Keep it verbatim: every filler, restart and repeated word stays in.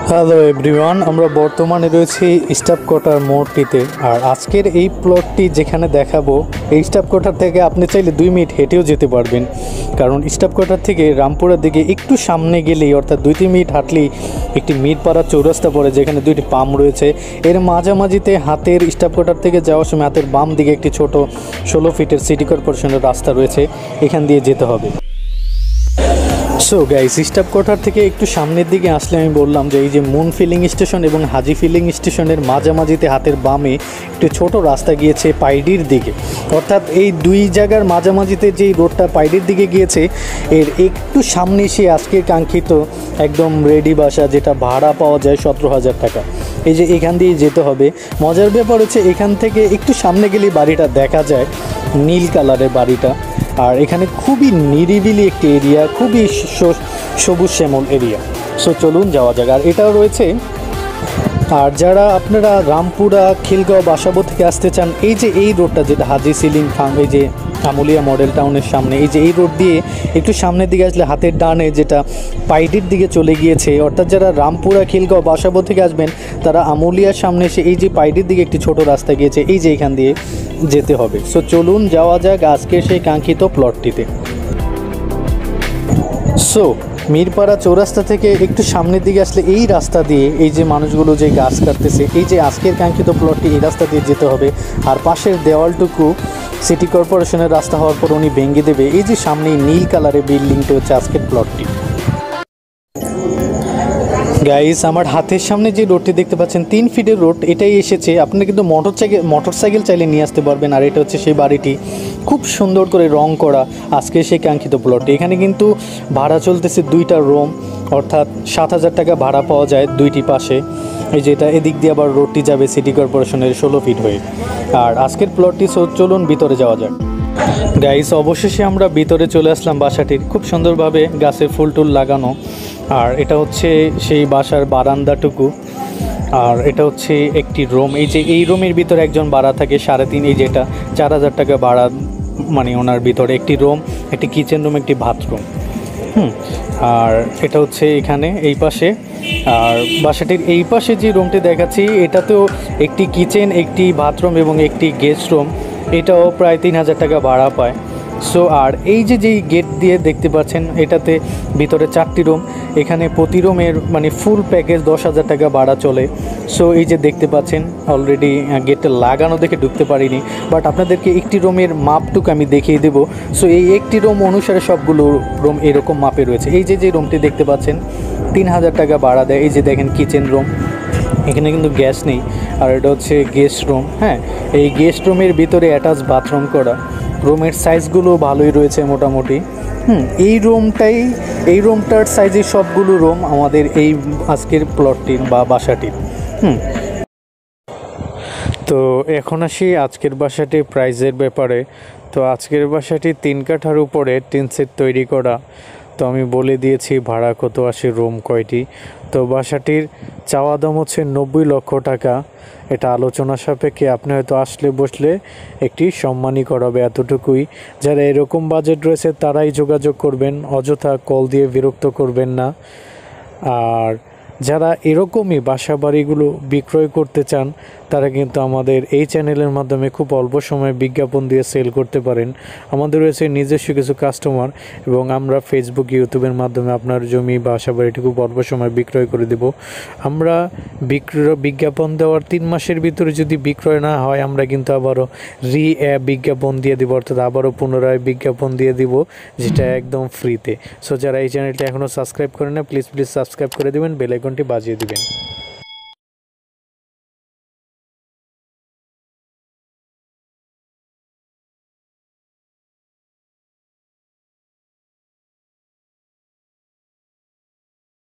Hello everyone, আমরা বর্তমানে রয়েছি স্টাফ কোয়ার্টার মোড়টিতে। আর আজকের এই প্লটটি যেখানে দেখাবো, এই স্টাফ কোয়ার্টার থেকে আপনি চাইলে দুই মিনিট হেঁটেও যেতে পারবেন, কারণ স্টাফ কোয়ার্টার থেকে রামপুরার দিকে একটু সামনে গেলেই, অর্থাৎ দুই তিন মিনিট হাঁটলেই একটি মিরপাড়া চৌরাস্তা পড়ে, যেখানে দুইটি পাম্প রয়েছে। এর মাঝামাঝিতে হাতের স্টাফ কোয়ার্টার থেকে যাওয়ার সময় হাতের বাম দিকে একটি ছোট ষোলো ফিটের সিটি কর্পোরেশনের রাস্তা রয়েছে, এখান দিয়ে যেতে হবে। সো গাইস, স্টাফ কোয়ার্টার থেকে একটু সামনের দিকে আসলে আমি বললাম যে এই যে মুন ফিলিং স্টেশন এবং হাজি ফিলিং স্টেশনের মাঝামাঝিতে হাতের বামে একটি ছোট রাস্তা গিয়েছে পাইডির দিকে, অর্থাৎ এই দুই জায়গার মাঝামাঝিতে যেই রোডটা পাইডির দিকে গিয়েছে, এর একটু সামনে এসে আজকের কাঙ্ক্ষিত একদম রেডি বাসা, যেটা ভাড়া পাওয়া যায় সতেরো হাজার টাকা। এই যে এখান দিয়ে যেতে হবে। মজার ব্যাপার হচ্ছে, এখান থেকে একটু সামনে গেলেই বাড়িটা দেখা যায়, নীল কালারের বাড়িটা। আর এখানে খুবই নিরিবিলি একটি এরিয়া, খুবই সবুজ শ্যামল এরিয়া। সো চলুন যাওয়া যাক। আর এটাও রয়েছে। আর যারা আপনারা রামপুরা খিলগাঁও বাসাবো থেকে আসতে চান, এই যে এই রোডটা, যেটা হাজি সিলিং ফার্ম, এই যে আমুলিয়া মডেল টাউনের সামনে, এই যে এই রোড দিয়ে একটু সামনের দিকে আসলে হাতের ডানে যেটা পাইডির দিকে চলে গিয়েছে, অর্থাৎ যারা রামপুরা খিলগাঁও বাসাবো থেকে আসবেন তারা আমুলিয়ার সামনে এসে এই যে পাইডির দিকে একটি ছোট রাস্তা গিয়েছে, এই যে এখান দিয়ে যেতে হবে। সো চলুন যাওয়া যাক আজকে সেই কাঙ্ক্ষিত প্লটটিতে। সো মিরপাড়া চৌরাস্তা থেকে একটু সামনের দিকে আসলে এই রাস্তা দিয়ে, এই যে মানুষগুলো যে গাছ কাটতেছে, এই যে আজকের কাঙ্ক্ষিত প্লটটি, এই রাস্তা দিয়ে যেতে হবে। আর পাশের দেওয়ালটুকু সিটি কর্পোরেশনের রাস্তা হওয়ার পর উনি ভেঙে দেবে। এই যে সামনে নীল কালারের বিল্ডিংটা হচ্ছে আজকের প্লটটি। গাইস, আমার হাতের সামনে যে রোডটি দেখতে পাচ্ছেন, তিন ফিটের রোড, এটাই এসেছে। আপনি কিন্তু মোটর সাইকেল মোটর সাইকেল চাইলে নিয়ে আসতে পারবেন। আর এটা হচ্ছে সেই বাড়িটি, খুব সুন্দর করে রং করা আজকে সেই কাঙ্ক্ষিত প্লটটি। এখানে কিন্তু ভাড়া চলতেছে দুইটা রুম, অর্থাৎ সাত হাজার টাকা ভাড়া পাওয়া যায় দুইটি পাশে। এই যেটা এদিক দিয়ে আবার রোডটি যাবে সিটি কর্পোরেশনের ষোলো ফিট হয়ে। আর আজকের প্লটটি, চলুন ভিতরে যাওয়া যাক। গাইস, অবশেষে আমরা ভিতরে চলে আসলাম বাসাটির। খুব সুন্দরভাবে গাছে ফুল টুল লাগানো। আর এটা হচ্ছে সেই বাসার বারান্দাটুকু। আর এটা হচ্ছে একটি রুম। এই যে এই রুমের ভিতরে একজন ভাড়া থাকে সাড়ে তিন, এই যেটা চার হাজার টাকা ভাড়া, মানে ওনার ভিতরে একটি রুম, একটি কিচেন রুম, একটি বাথরুম। হুম আর এটা হচ্ছে এখানে এই পাশে। আর বাসাটির এই পাশে যে রুমটি দেখাচ্ছি, এটাতেও একটি কিচেন, একটি বাথরুম এবং একটি গেস্ট রুম। এটাও প্রায় তিন হাজার টাকা ভাড়া পায়। সো আর এই যে যেই গেট দিয়ে দেখতে পাচ্ছেন, এটাতে ভিতরে চারটি রুম। এখানে প্রতি রুমের মানে ফুল প্যাকেজ দশ হাজার টাকা ভাড়া চলে। সো এই যে দেখতে পাচ্ছেন, অলরেডি গেটটা লাগানো দেখে ঢুকতে পারিনি, বাট আপনাদেরকে একটি রুমের মাপটুকু আমি দেখিয়ে দেবো। সো এই একটি রুম অনুসারে সবগুলো রুম এরকম মাপে রয়েছে। এই যে যে রুমটি দেখতে পাচ্ছেন, তিন হাজার টাকা ভাড়া দেয়। এই যে দেখেন কিচেন রুম, এখানে কিন্তু গ্যাস নেই। আর এটা হচ্ছে গেস্ট রুম। হ্যাঁ, এই গেস্ট রুমের ভিতরে অ্যাটাচ বাথরুম করা। রুমের সাইজগুলো ভালোই রয়েছে মোটামুটি। হুম এই রুমটাই এই রুমটার সাইজে সবগুলো রুম আমাদের এই আজকের প্লটটির বা বাসাটির। হুম তো এখন আসি আজকের বাসাটির প্রাইজের ব্যাপারে। তো আজকের বাসাটি তিন কাঠার উপরে টিন সেট তৈরি করা। তো আমি বলে দিয়েছি ভাড়া কত আসে, রুম কয়টি। তো বাসাটির চাওয়া দাম হচ্ছে নব্বই লক্ষ টাকা। এটা আলোচনা সাপেক্ষে, আপনি হয়তো আসলে বসলে একটি সম্মানই করাবে, এতটুকুই। যারা এরকম বাজেট রয়েছে তারাই যোগাযোগ করবেন, অযথা কল দিয়ে বিরক্ত করবেন না। আর যারা এরকমই বাসা বাড়িগুলো বিক্রয় করতে চান, তারা কিন্তু আমাদের এই চ্যানেলের মাধ্যমে খুব অল্প সময়ে বিজ্ঞাপন দিয়ে সেল করতে পারেন। আমাদের রয়েছে নিজস্ব কিছু কাস্টমার, এবং আমরা ফেসবুক, ইউটিউবের মাধ্যমে আপনার জমি বাসা বাড়িটি খুব অল্প সময় বিক্রয় করে দেব। আমরা বিক্রয় বিজ্ঞাপন দেওয়ার তিন মাসের ভিতরে যদি বিক্রয় না হয়, আমরা কিন্তু আবারও রি অ্যাপ বিজ্ঞাপন দিয়ে দেবো, অর্থাৎ আবারও পুনরায় বিজ্ঞাপন দিয়ে দিব, যেটা একদম ফ্রিতে। সো যারা এই চ্যানেলটা এখনও সাবস্ক্রাইব করেন না, প্লিজ প্লিজ সাবস্ক্রাইব করে দেবেন, বেল আইকনটি বাজিয়ে দেবেন।